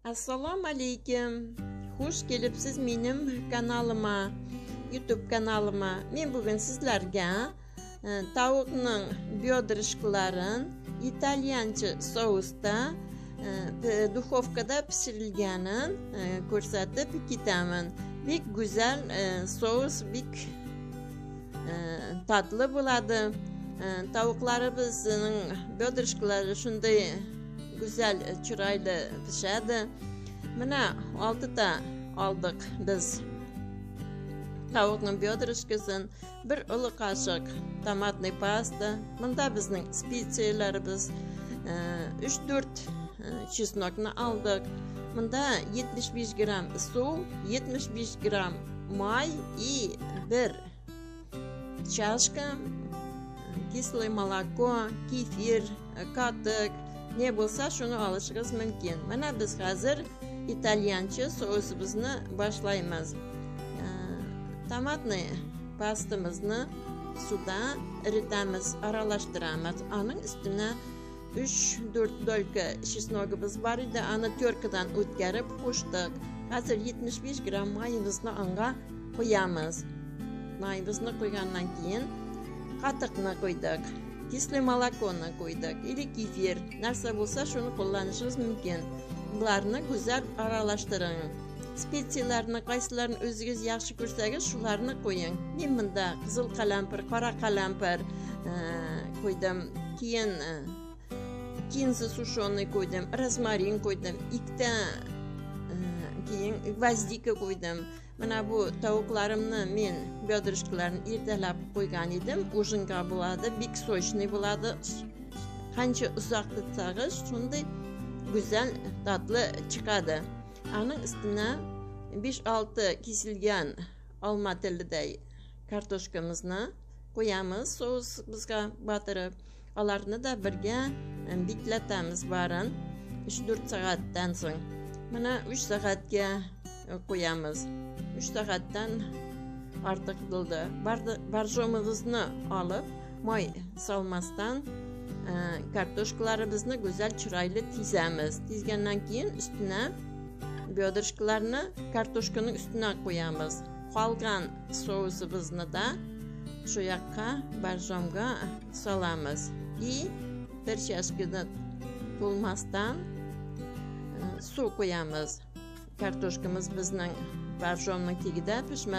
Assalomu alaykum. Xush kelibsiz mening kanalıma, YouTube kanalıma. Men bugun sizlarga tavuqning biodrashkalarini italyancha sousda duxovkada pishirilganini ko'rsatib ketaman. Bek güzel sous, bek tatlı bo'ladi. Tavuqlarimizning biodrashkalari shunday güzel chiroyli pishadi. Mana 6 ta oldik biz tavuqning biodrashkasini, 1 uluq qoshiq tomatli pasta, bunda bizning spetsiyalarimiz, 3-4 chesnokni oldik. Bunda 75 gram suv, 75 gram may и 1 чашка кислое молоко, kefir, qatiq, ne bo'lsa shuni olishingiz mumkin. Mana biz hozir italyancha sousimizni boshlaymiz. Tomatli pastamizni suvda eritamiz, aralashtiramiz. Uning ustuna 3-4 dolka chesnogimiz bor edi, ani terkadan o'tkazib qo'shdik. Hozir 75 gram mayimizni unga qo'yamiz. Mayimizni qo'ygandan keyin qatiqni qo'ydik. Kisli molokoni qo'ydik. Или kefir, narsa bo'lsa shuni qo'llanishingiz mumkin. Bularni go'zal aralashtiring. Spetsiyalarni qaysilarini o'zingiz yaxshi ko'rsangiz shularni qo'ying. Men bunda qizil qalampir, qora qalampir qo'ydim. Keyin kinza sushoni qo'ydim, rozmarin qo'ydim, ikkita keyin gvazdika qo'ydim. Mana bu tavuqlarimni men biodrashkalarini ertalab qo'ygan edim. Ujinga bo'ladi, bek sochniy bo'ladi. Qancha uzoq tutsangiz shunday go'zal tatli chiqadi. Uning ustuna 5-6 kesilgan olma tiliday kartoshkamizni qo'yamiz, sousimizga batırib. Ularni da birga beklatamiz barin 3-4 soatdan so'ng. Mana 3 soatga qo'yamiz. 3 soatdan ortiq bo'ldi. Barjomimizni olib, moy solmasdan kartoshkalarimizni go'zal chiroyli tizamiz. Tizgandan keyin ustuna biodrashkalarni kartoshkaning ustuna qo'yamiz. Qolgan sousimizni da shu yoqqa barjomga solamiz. И bir chashkadan to'lmasdan suv qo'yamiz. Kartoshkamiz bizning barjomning tagida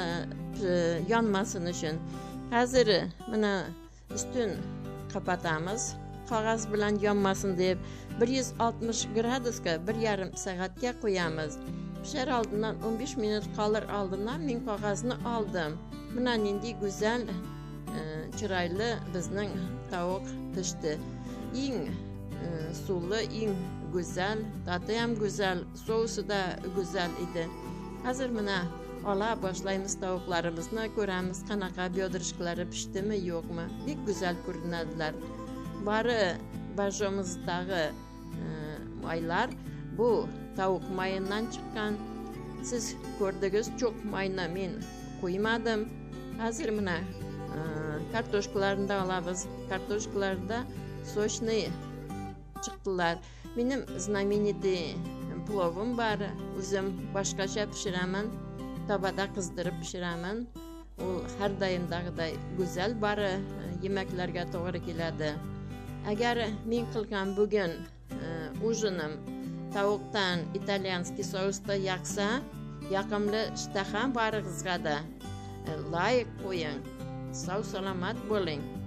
yonmasin uchun. Hozir mana ustun qapatamiz. Qog'oz bilan yonmasin deb 160 gradusga 1,5 soatga qo'yamiz. Pishar oldidan 15 minut qolar oldindan men qog'ozni oldim. Mana endi go'zal chiroyli bizning tavuq pishdi. Eng suvli, eng go'zal, tati ham go'zal, sousi da go'zal edi. Hozir mana ola boshlaymiz tavuqlarimizni, ko'ramiz qanaqa biodrashkalari pishdimi, yo'qmi. Bek go'zal ko'rinadilar. Bari barjomizdagi maylar bu tavuq mayidan chiqqan. Siz ko'rdingiz, cho'q mayni men qo'ymadim. Hozir mana kartoshkalarni olamiz. Kartoshkalarda sochniy chiqdilar. Mening знаменитый plovim bor. O'zim boshqacha pishiraman. Tabada qizdirib pishiraman. U har doimdagiday go'zal bari yemeklarga to'g'ri keladi. Agar men qilgan bugun ujinim tavuqdan italyanskiy sousda yoqsa, yoqimli ishtaha barig'izga da like qo'ying. Sog' salomat bo'ling.